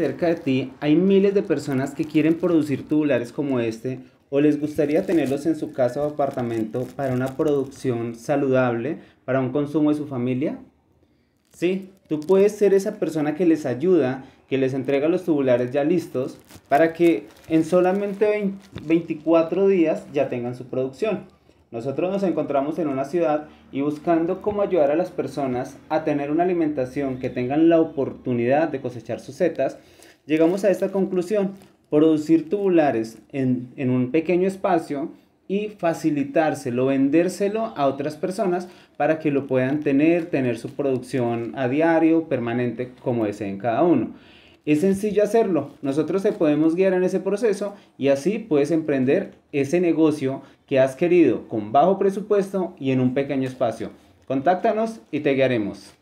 Cerca de ti hay miles de personas que quieren producir tubulares como este o les gustaría tenerlos en su casa o apartamento para una producción saludable, para un consumo de su familia. Sí, tú puedes ser esa persona que les ayuda, que les entrega los tubulares ya listos para que en solamente 24 días ya tengan su producción. Nosotros nos encontramos en una ciudad y buscando cómo ayudar a las personas a tener una alimentación que tengan la oportunidad de cosechar sus setas, llegamos a esta conclusión: producir tubulares en un pequeño espacio y facilitárselo, vendérselo a otras personas para que lo puedan tener su producción a diario, permanente, como deseen cada uno. Es sencillo hacerlo, nosotros te podemos guiar en ese proceso y así puedes emprender ese negocio que has querido con bajo presupuesto y en un pequeño espacio. Contáctanos y te guiaremos.